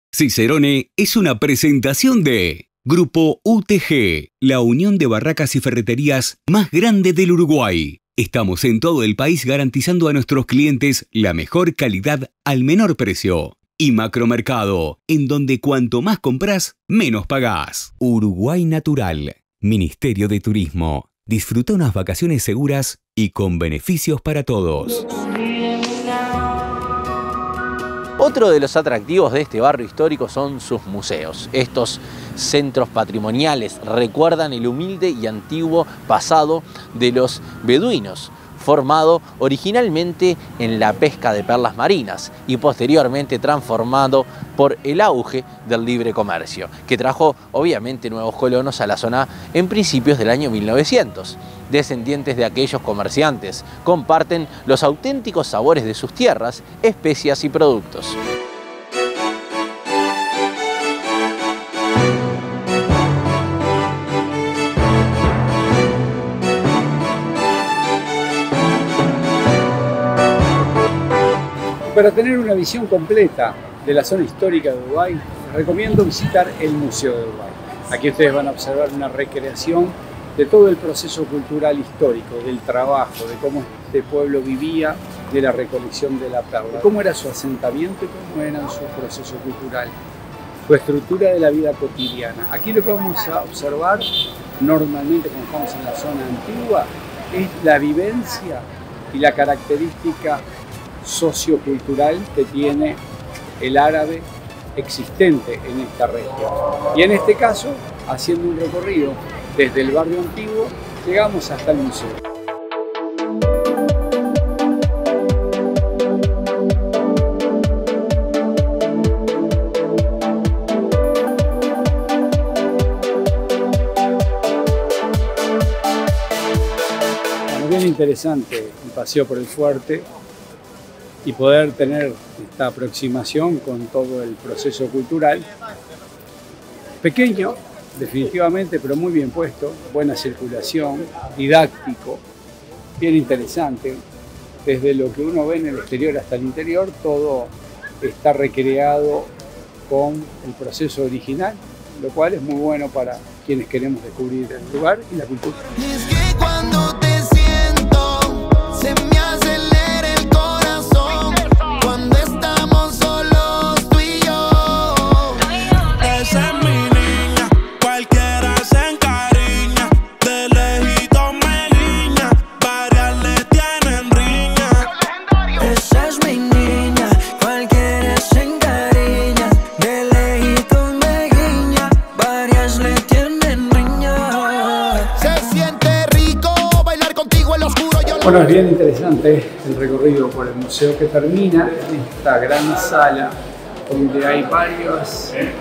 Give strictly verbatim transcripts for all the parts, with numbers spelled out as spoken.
Cicerone es una presentación de Grupo U T G, la unión de barracas y ferreterías más grande del Uruguay. Estamos en todo el país garantizando a nuestros clientes la mejor calidad al menor precio. Y Macromercado, en donde cuanto más compras, menos pagás. Uruguay Natural, Ministerio de Turismo. Disfruta unas vacaciones seguras y con beneficios para todos. Otro de los atractivos de este barrio histórico son sus museos. Estos centros patrimoniales recuerdan el humilde y antiguo pasado de los beduinos, formado originalmente en la pesca de perlas marinas y posteriormente transformado por el auge del libre comercio, que trajo obviamente nuevos colonos a la zona en principios del año mil novecientos. Descendientes de aquellos comerciantes comparten los auténticos sabores de sus tierras, especias y productos. Para tener una visión completa de la zona histórica de Uruguay, les recomiendo visitar el Museo de Uruguay. Aquí ustedes van a observar una recreación de todo el proceso cultural histórico, del trabajo, de cómo este pueblo vivía, de la recolección de la perla, de cómo era su asentamiento y cómo era su proceso cultural, su estructura de la vida cotidiana. Aquí lo que vamos a observar normalmente cuando estamos en la zona antigua es la vivencia y la característica sociocultural que tiene el árabe existente en esta región. Y en este caso, haciendo un recorrido desde el barrio antiguo, llegamos hasta el museo. Bueno, bien interesante un paseo por el fuerte y poder tener esta aproximación con todo el proceso cultural. Pequeño, definitivamente, pero muy bien puesto, buena circulación, didáctico, bien interesante. Desde lo que uno ve en el exterior hasta el interior, todo está recreado con el proceso original, lo cual es muy bueno para quienes queremos descubrir el lugar y la cultura. Es que cuando te siento, se me acelera el corazón, cuando estamos solos tú y yo. Esa es mi niña, cualquiera se encariña, de lejito me guiña, varias le tienen riña. Esa es mi niña, cualquiera se encariña, de lejito me guiña, varias le tienen riña. Se siente rico bailar contigo en lo oscuro. Bueno, es bien interesante el recorrido por el museo que termina en esta gran sala donde hay varias eh,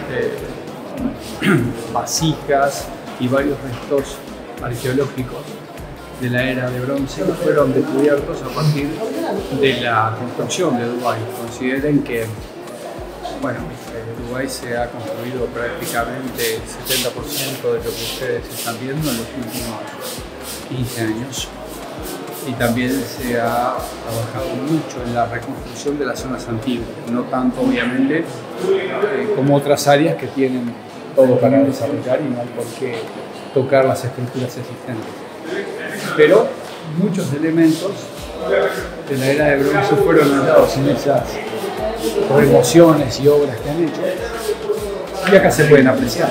vasijas y varios restos arqueológicos de la era de bronce que fueron descubiertos a partir de la construcción de Uruguay. Consideren que bueno, Uruguay se ha construido prácticamente el setenta por ciento de lo que ustedes están viendo en los últimos quince años. Y también se ha trabajado mucho en la reconstrucción de las zonas antiguas, no tanto obviamente eh, como otras áreas que tienen todo para desarrollar y no hay por qué tocar las estructuras existentes. Pero muchos elementos de la era de bronce fueron hallados en esas remociones y obras que han hecho y acá se pueden apreciar.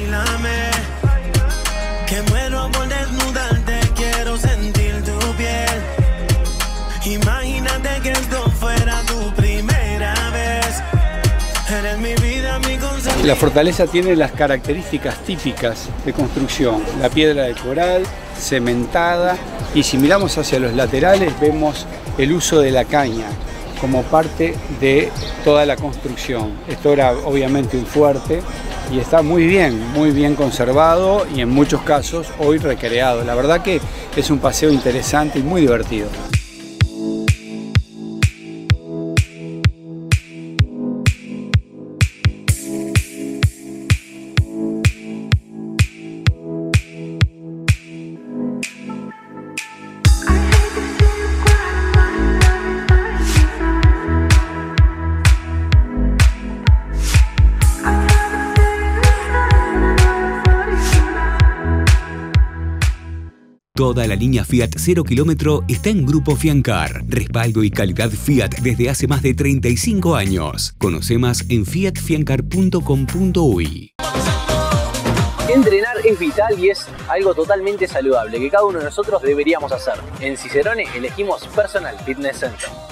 Imagínate que esto fuera tu primera vez. Eres mi vida, mi consejo. La fortaleza tiene las características típicas de construcción, la piedra de coral, cementada, y si miramos hacia los laterales vemos el uso de la caña como parte de toda la construcción. Esto era obviamente un fuerte y está muy bien, muy bien conservado y en muchos casos hoy recreado. La verdad que es un paseo interesante y muy divertido. Toda la línea Fiat cero kilómetro está en Grupo Fiancar. Respaldo y calidad Fiat desde hace más de treinta y cinco años. Conoce más en fiat fiancar punto com punto uy. Entrenar es vital y es algo totalmente saludable que cada uno de nosotros deberíamos hacer. En Cicerone elegimos Personal Fitness Center.